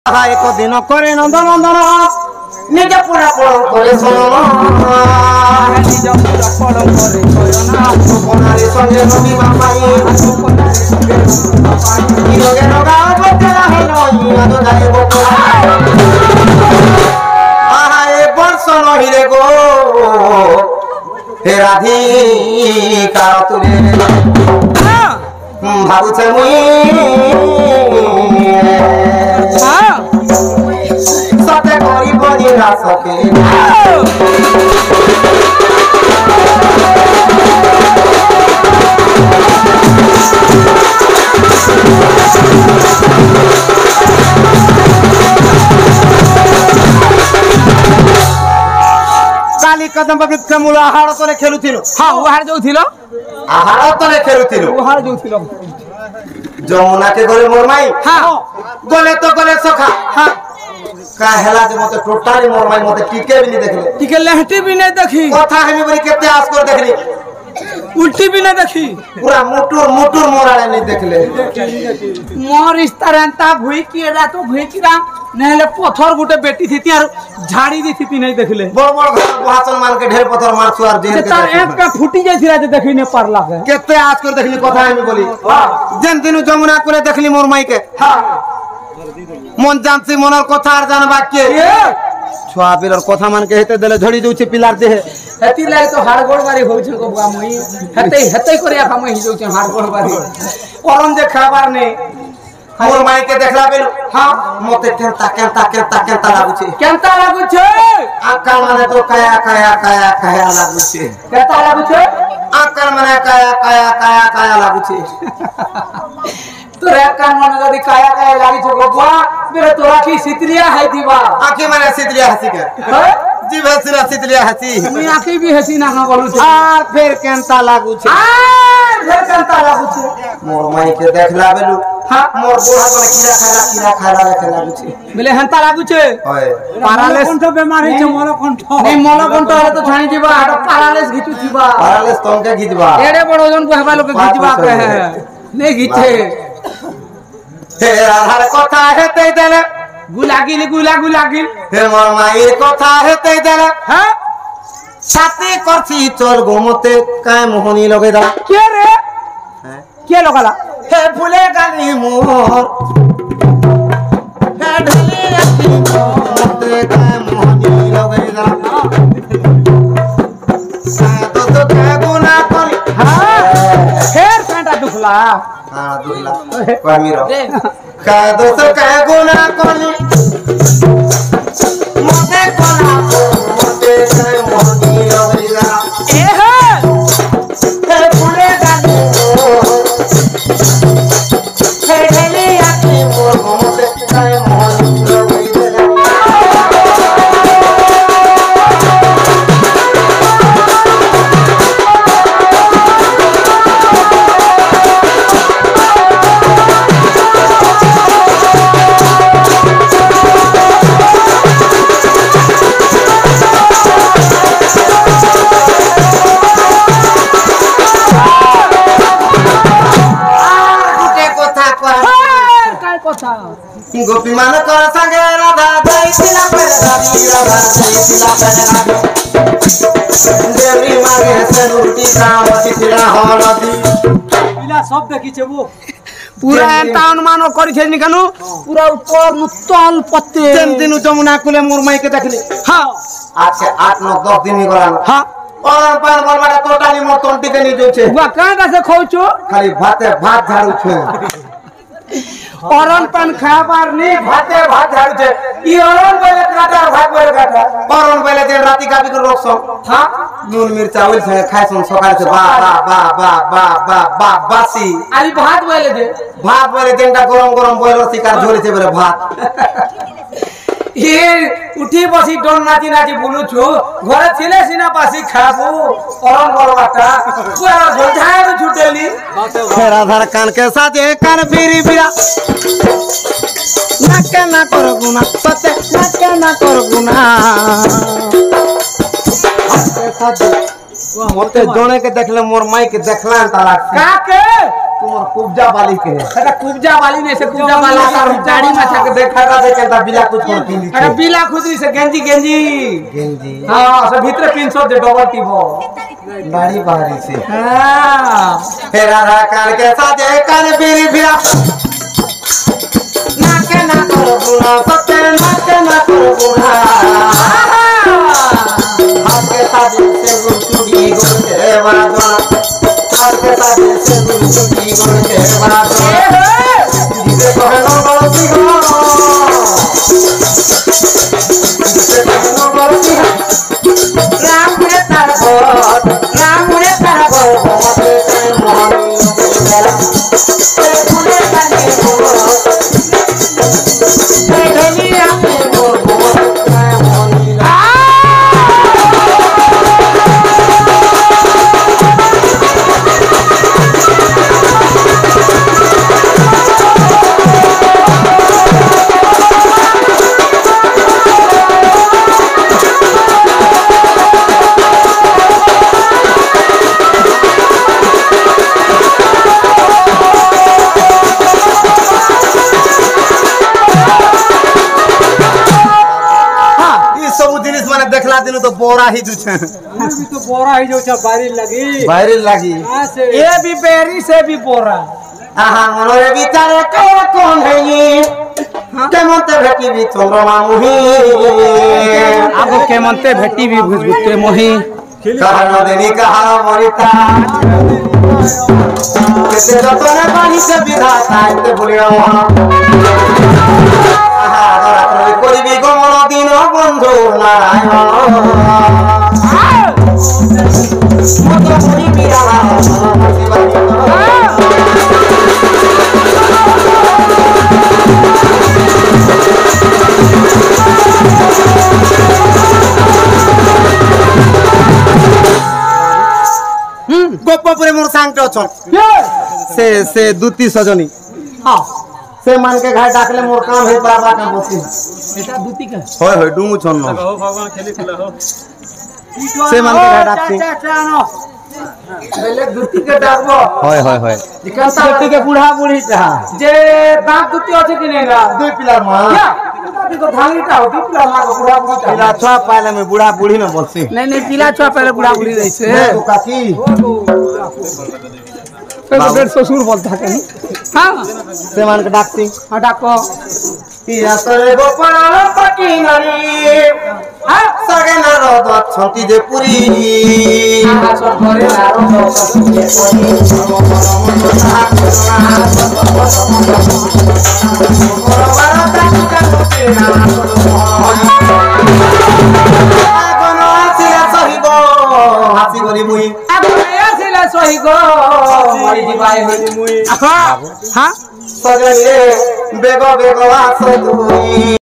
एक दिन करे नंदन नंदन निज पूरा पड़म करे सोन निज पूरा पड़म करे सोना कोनारे संगे नबी बापाई निरोगे रोगा बतला है नई आदो जाई बको आहा ए वर्ष नही रे गो हे राधी का तुले भाबु छे मुई सते करी बनी ना सके काली कदम वृक्ष मूल आहार तले खेलुथिलो हां उहार जोथिलो आहार तले खेलुथिलो उहार जोथिलो जमुना के गले मोर माई हां गले तो गले सखा हां का हेला जे मते टोटाली मोर माई मते टिके भी नहीं देखले टिके लहटी भी नहीं देखी कथा हेमी बरी केते आस कर देखली उल्टी भी नहीं देखी पूरा मुटुर मुटुर मोराले नहीं देखले मोर इस्तारंता भुई किरा तो भुई किरा नहले पत्थर गुटे बेटी थी यार झाड़ी दी थी नहीं देखले बड़ बड़ भाषण मान के ढेर पत्थर मार सुआर जेल के तार एक का फुटी जाइथिरा जे देखि ने परला के केते आज कर देखली कथा हेमी बोली हां जेन दिनु जमुना कोले देखली मोर माई के हां मन जानसी मनर कथा आर जानबा के छुआ पिलर कथा मान के हेते देले झड़ी दउछि पिलार देह हेती लाग तो हाड़गोड़ बारी होउ छ गोबा मई हेते करिया हम हि जोउ छ हाड़गोड़ बारी परम जे खाबार ने मोर माई के देखला बेलु हां मते केनता लागु छै केनता लागु छै आकार माने तो काया लागु छै केनता लागु छै आकार माने काया लागु छै तोरा कान मन जदी काया लागि छ गोबा मेरे तोरा की सितरिया है दीवा आंखें माने सितरिया हसी के जीव हसीना सितरिया हसी मी आंखें भी हसी ना का बोलू छ आ फिर केनता लागु छै फिर केनता लागु छ मोर माई के देखला बेलु हां मोर बोढ़ा कोने कीड़ा खाला रखे लागु छै मिले हंता लागु छै ओए पारालिस कंठ बेमारी छ मोर कंठ नहीं मोर कंठ रे तो छाणी दिबा आटा पारालिस घिचु दिबा पारालिस तोंके घिचबा एड़े बड़ ओजन को हवा लोग घिचबा के है नहीं घिचे हे आहार कथा हेते देले गुलागिल हे मोर माईर कथा हेते देले हां साथे करछि चल गोमते काय मोहनी लगे दा के रे के लगाला हे फुले गाली मोर हे ढले अति मोते काय मोहनी लगे दा तो काय गुना करी हां फेर कांटा दुखला हां दुखला पामीरो का दोस्त काय गुना करी मोते कोला मोते काय मोहनी लगे दा ए हे फुले गाली हे ढले अति मोते काय मोहनी लगे दा गोपी मान कर संगे राधा जाइतिला पर राधी राधा जाइतिला पर राधा देवरी मागे से रोटी खावती तिला हरदी इला सब देखि छबो पूरा एंता अनुमान करि छै निकानु पूरा ऊपर मुतल पत्ते तीन दिन जमुना कुले मोर माई के देखली हां आज से 8 9 10 दिन निकला हां और पर बरबाटा टोटाली मोर तंटी के नी जो छे बुआ कांटा से खौचो खाली भात झाड़ू छे परन पान खाबार नी भात झाड़ू छे ई अरन बेले काटा भात बेले काटा और पहले दिन राती का भी रोक सो हां नून मिर्चा ओइल से खाय सुन सकाळ से बा बासी आली भात बेले दे भात बेले दिनटा गरम बोइलो शिकार झोले छे बेले भात ये उठी बसी डन नाची बुलु छु घरे थिले सिना पासी खाबो अरन बरबाटा पूरा झोझाय छुटेली फेरा धर कान के साथे कान फिरी फिरा नाके ना कर गुना सते नाके ना कर गुना मते जोने के देखले मोर माई के देखला ताला का के तुमर कुब्जा वाली के अरे कुब्जा वाली नहीं से कुब्जा वाला का दाढ़ी में छक देखा था देखे ता बिला कुछ कोन पिंदी अरे बिला खुदी से गेंजी गेंजी हां से भीतर 300 दे डबल टीबो दाढ़ी बाहरी से हां फेरा रा कर के साजे कान बीरी भिरा नाके ना करो गुना सत्य नाके ना करो गुना आपके साजे से गुटुगी गोटे वाला आपके साजे से गुटुगी गोटे वाला जिसे कहनो गलती हो जिसे कहनो गलती हो राम रे तार देखला दिनु तो बोरा ही जो छे अभी तो बोरा ही जो छ बारी लगी ये भी बेरी से भी बोरा आहा मनोरे विचार कौन है ये केमते भेटी भी चंद्रमा मुही आगो केमते भेटी भी भुजबुते मोही कहनो देनी कहा मरिता केते जतने पानी से विधाता एते भुलिया করিবি গমন দিন বন্ধু নারায়ণ মত করিবি গোপপুরে মোর সাংটো অছন সে দুতি সজনী हां से मान के घर डाकले मोर काम है बाबा का बसी एटा दूती का होय होय डुमु छन्न हो भगवान खेली खुला हो से मान के घर डाकती पहले दूती के डाकबो होय जिकंता दूती के बूढ़ा बूढ़ी ता जे दांत दूती होचे कि नहीं ना दुई पिलर मा दूती को धांगीटा होती पिला मा को बूढ़ा बूढ़ी ता पिला छुआ पाले में बूढ़ा बूढ़ी न बसी नहीं पिला छुआ पहले बूढ़ा बूढ़ी रही से तो काकी बेर ससुर बोलता के हां से मान के डाकती हां डाको पिया सरे गोपाल पटी नरी हां सगे न रद छंती जे पुरी हां सब करे नारो छंती जे हासी गरी मुई आसिला सही गो मरी दिबाई होई मुई हां सगले बेगो बेगो आस दुई